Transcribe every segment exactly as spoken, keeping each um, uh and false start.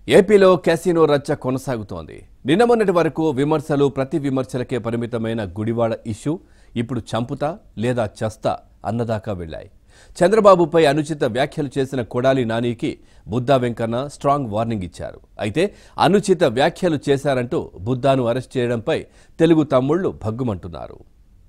ఏపీలో క్యాసినో రచ్చ కొనసాగుతోంది. నిన్న మొన్నటి వరకు విమర్శలు ప్రతి విమర్శలకే పరిమితమైన గుడివాడ ఇష్యూ ఇప్పుడు చంపుతా లేదా చస్తా అన్నదాకా వెళ్లాయి. చంద్రబాబుపై అనుచిత వ్యాఖ్యలు చేసిన కొడాలి నానికి బుద్దా వెంకన్న స్ట్రాంగ్ వార్నింగ్ ఇచ్చారు. అయితే అనుచిత వ్యాఖ్యలు చేశారంటూ బుద్దాను అరెస్ట్ చేయడంపై తెలుగు తమ్ముళ్లు భగ్గుమంటున్నారు.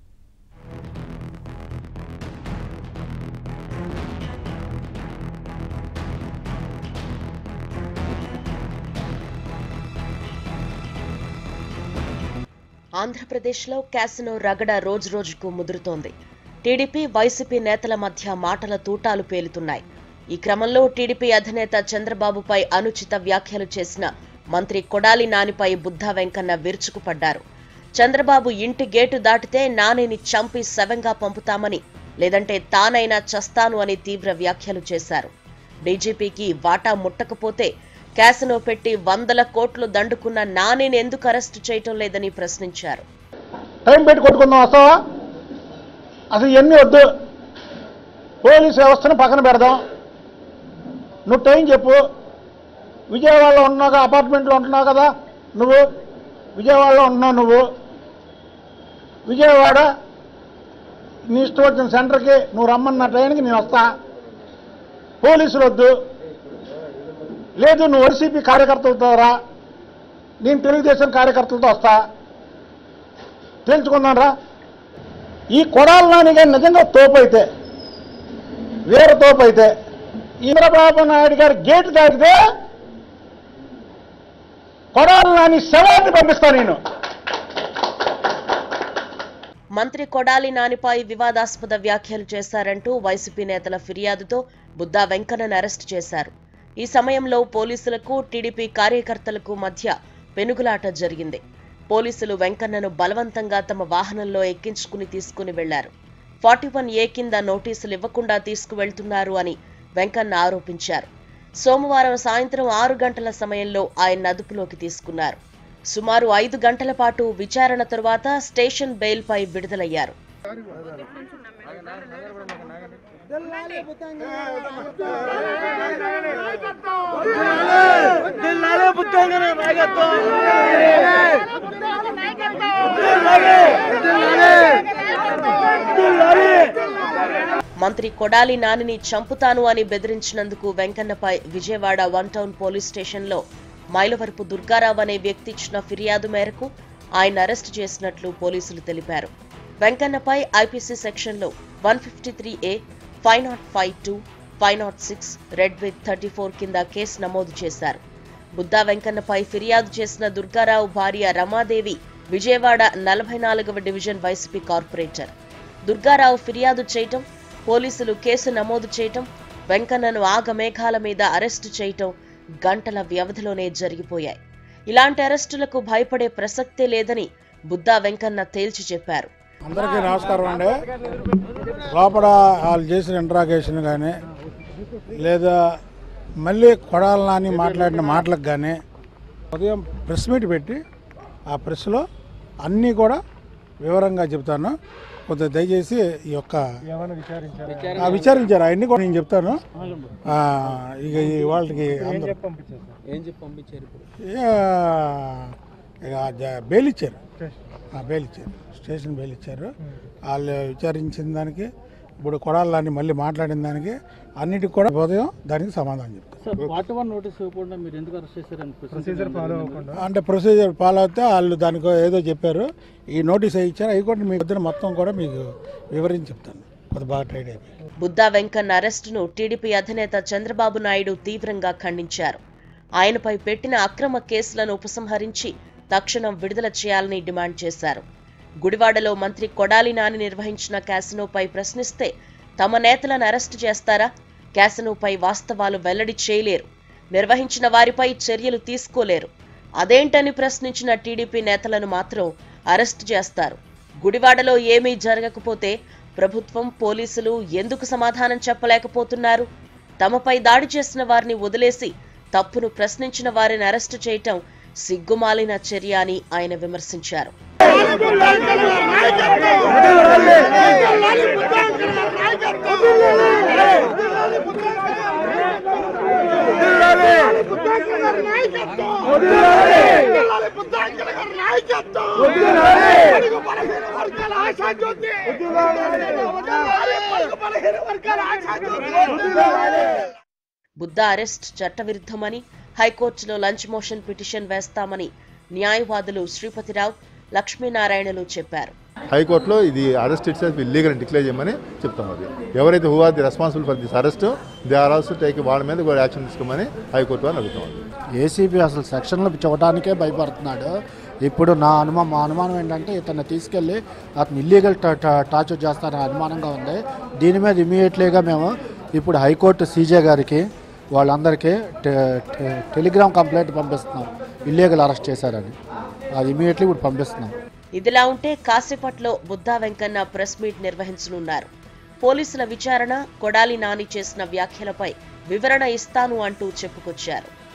ఆంధ్రప్రదేశ్లో క్యాసినో రగడ రోజు రోజుకు ముదురుతోంది. టీడీపీ వైసీపీ నేతల మధ్య మాటల తూటాలు పేలుతున్నాయి. ఈ క్రమంలో టీడీపీ అధినేత చంద్రబాబుపై అనుచిత వ్యాఖ్యలు చేసిన మంత్రి కొడాలి నానిపై బుద్దా వెంకన్న విరుచుకుపడ్డారు. చంద్రబాబు ఇంటి గేటు దాటితే నానిని చంపి శవంగా పంపుతామని, లేదంటే తానైనా చస్తాను అని తీవ్ర వ్యాఖ్యలు చేశారు. డీజీపీకి వాటా ముట్టకపోతే క్యాసినో పెట్టి వందల కోట్లు దండుకున్న నానిని ఎందుకు అరెస్టు చేయటం లేదని ప్రశ్నించారు. టైం పెట్టి కొట్టుకుందాం వస్తావా? అసలు ఇవన్నీ వద్దు, పోలీసు వ్యవస్థను పక్కన పెడదాం. నువ్వు టైం చెప్పు. విజయవాడలో ఉన్నావు, అపార్ట్మెంట్లో ఉంటున్నావు కదా నువ్వు, విజయవాడలో ఉంటున్నావు నువ్వు. విజయవాడ నీ ఇష్టం వచ్చిన సెంటర్కి నువ్వు రమ్మన్న ట్రైన్కి నేను వస్తా. పోలీసులు వద్దు. లేదు నువ్వు వైసీపీ కార్యకర్తలతో రా, నేను తెలుగుదేశం కార్యకర్తలతో వస్తా, తెలుసుకుందాం రా. ఈ కొడాలి నాని గారి నిజంగా తోపు అయితే, వేరే తోపు అయితే చంద్రబాబు నాయుడు గారి గేటు దాటితే కొడాలి నాని శవాన్ని పంపిస్తా నేను. మంత్రి కొడాలి నానిపై వివాదాస్పద వ్యాఖ్యలు చేశారంటూ వైసీపీ నేతల ఫిర్యాదుతో బుద్దా వెంకన్నను అరెస్టు చేశారు. ఈ సమయంలో పోలీసులకు టీడీపీ కార్యకర్తలకు మధ్య పెనుగులాట జరిగింది. పోలీసులు వెంకన్నను బలవంతంగా తమ వాహనంలో ఎక్కించుకుని తీసుకుని వెళ్లారు. ఫార్టీ వన్ ఏ కింద నోటీసులు ఇవ్వకుండా తీసుకువెళ్తున్నారు అని వెంకన్న ఆరోపించారు. సోమవారం సాయంత్రం ఆరు గంటల సమయంలో ఆయన అదుపులోకి తీసుకున్నారు. సుమారు ఐదు గంటల పాటు విచారణ తరువాత స్టేషన్ బెయిల్పై విడుదలయ్యారు. మంత్రి కొడాలి నానిని చంపుతాను అని బెదిరించినందుకు వెంకన్నపై విజయవాడ వన్ టౌన్ పోలీస్ స్టేషన్లో మైలవరపు దుర్గారావు అనే వ్యక్తి ఇచ్చిన ఫిర్యాదు మేరకు ఆయన అరెస్టు చేసినట్లు పోలీసులు తెలిపారు. వెంకన్నపై ఐపీసీ సెక్షన్లో one fifty three A, five naught five two, five naught six, read with thirty four కింద కేసు నమోదు చేశారు. బుద్దా వెంకన్నపై ఫిర్యాదు చేసిన దుర్గారావు భార్య రమాదేవి విజయవాడ నలభై నాలుగవ డివిజన్ వైసీపీ కార్పొరేటర్. దుర్గారావు ఫిర్యాదు చేయటం, పోలీసులు కేసు నమోదు చేయటం, వెంకన్నను ఆగమేఘాల మీద అరెస్టు చేయటం గంటల వ్యవధిలోనే జరిగిపోయాయి. ఇలాంటి అరెస్టులకు భయపడే ప్రసక్తే లేదని బుద్దా వెంకన్న తేల్చి చెప్పారు. అందరికీ నమస్కారం అండి. లోపల వాళ్ళు చేసిన ఇంట్రాగేషన్ కానీ, లేదా మళ్ళీ కొడాలి నాని మాట్లాడిన మాటలకు కానీ ఉదయం ప్రెస్ మీట్ పెట్టి ఆ ప్రెస్లో అన్నీ కూడా వివరంగా చెప్తాను. కొద్దిగా దయచేసి ఈ యొక్క విచారించారు అవన్నీ కూడా నేను చెప్తాను. ఇక వాళ్ళకి బెయిల్ ఇచ్చారు, బెయిల్ ఇచ్చారు, స్టేషన్ బెయిల్ ఇచ్చారు. వాళ్ళు విచారించిన దానికి, ఇప్పుడు కొడాలని మళ్ళీ మాట్లాడిన దానికి అన్నిటికి కూడా ఉదయం దానికి సమాధానం చెప్తారు. అంటే ప్రొసీజర్ ఫాలో అయితే వాళ్ళు దానికి ఏదో చెప్పారు, ఈ నోటీస్ ఇచ్చారు. అవి కూడా మీకు వద్ద మొత్తం కూడా మీకు వివరించి చెప్తాను. కొద్ది బాగా ట్రైడ్ అయిపోయి బుద్దా వెంకన్న అరెస్టును టీడీపీ అధినేత చంద్రబాబు నాయుడు తీవ్రంగా ఖండించారు. ఆయనపై పెట్టిన అక్రమ కేసులను ఉపసంహరించి తక్షణం విడుదల చేయాలని డిమాండ్ చేశారు. గుడివాడలో మంత్రి కొడాలి నాని నిర్వహించిన క్యాసినోపై ప్రశ్నిస్తే తమ నేతలను అరెస్టు చేస్తారా? క్యాసినోపై వాస్తవాలు వెల్లడి చేయలేరు, నిర్వహించిన వారిపై చర్యలు తీసుకోలేరు. అదేంటని ప్రశ్నించిన టీడీపీ నేతలను మాత్రం అరెస్టు చేస్తారు. గుడివాడలో ఏమీ జరగకపోతే ప్రభుత్వం, పోలీసులు ఎందుకు సమాధానం చెప్పలేకపోతున్నారు? తమపై దాడి చేసిన వారిని వదిలేసి తప్పును ప్రశ్నించిన వారిని అరెస్టు చేయటం సిగ్గుమాలిన చర్య అని ఆయన విమర్శించారు. బుద్ధా అరెస్ట్ చట్టవిరుద్ధమని హైకోర్టులో లంచ్ మోషన్ పిటిషన్ వేస్తామని న్యాయవాదులు శ్రీపతిరావు, లక్ష్మీనారాయణలు చెప్పారు. హైకోర్టులో ఇది అరెస్ట్ ఇట్ సెల్ఫ్ ఇల్లీగల్ అని డిక్లేర్ చేయమని చెప్తాం. అది ఎవరైతే who are the responsible for this arrest they are also take వాళ్ళ మీద కూడా యాక్షన్ తీసుకోమని హైకోర్టు అని అడుగుతాం. ఏసీబీ అసలు సెక్షన్లు చూడటానికే భయపడుతున్నాడు. ఇప్పుడు నా అనుమానం మా అనుమానం ఏంటంటే ఇతన్ని తీసుకెళ్ళి అతను ఇల్లీగల్ టార్చర్ చేస్తారని అనుమానంగా ఉంది. దీని మీద ఇమీడియట్లీగా మేము ఇప్పుడు హైకోర్టు సీజే గారికి వాళ్ళందరికీ టెలిగ్రామ్ కంప్లైంట్ పంపిస్తున్నాం, ఇల్లీగల్ అరెస్ట్ చేశారని. అది ఇమీడియట్లీ ఇప్పుడు పంపిస్తున్నాం. ఇదిలా ఉంటే కాసేపట్లో బుద్ధా వెంకన్న ప్రెస్ మీట్ నిర్వహించనున్నారు. పోలీసుల విచారణ, కొడాలి నాని చేసిన వ్యాఖ్యలపై వివరణ ఇస్తాను అంటూ చెప్పుకొచ్చారు.